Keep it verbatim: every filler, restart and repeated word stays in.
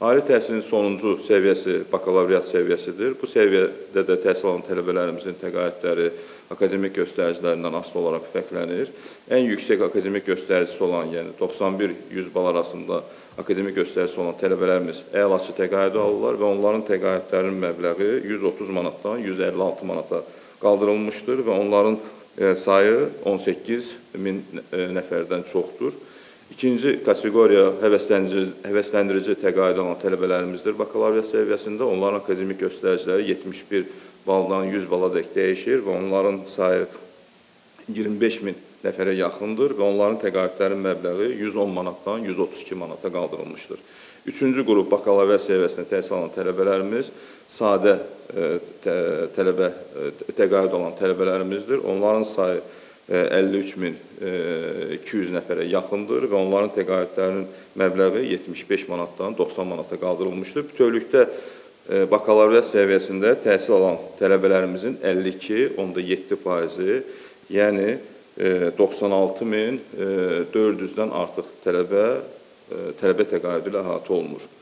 Ali təhsilin sonuncu səviyyəsi bakalavriat səviyyəsidir. Bu səviyyədə də təhsil alan tələbələrimizin təqaüdləri akademik göstəricilərindən asılı olaraq fərqlənir. Ən yüksək akademik göstəricisi olan, yəni doxsan bir yüz bal arasında akademik göstəricisi olan tələbələrimiz əlaçı təqaüdü alırlar və onların təqaüdlərinin məbləği yüz otuz manatdan yüz əlli altı manata qaldırılmışdır və onların sayı on səkkiz min nəfərdən çoxdur. İkinci kateqoriya həvəsləndirici, həvəsləndirici təqaüd alan tələbələrimizdir. Bakalavriat səviyyəsində onların akademik göstəriciləri yetmiş bir baldan yüz bala dək dəyişir və onların sayı iyirmi beş min nəfərə yaxındır və onların təqaüdlərin məbləği yüz on manatdan yüz otuz iki manata qaldırılmışdır. Üçüncü qrup bakalavriat səviyyəsində təhsil alan tələbələrimiz sadə tələbə, təqaüd alan tələbələrimizdir. Onların sayı əlli üç min iki yüz nəfərə yaxındır və onların təqaüdlərinin məbləği yetmiş beş manatdan doxsan manata qaldırılmışdır. Bütövlükdə bakalavriat səviyyəsində təhsil alan tələbələrimizin əlli iki onda yeddi faizi, yəni doxsan altı min dörd yüzdən artıq tələbə, tələbə təqaüdü ilə əhatə olunur.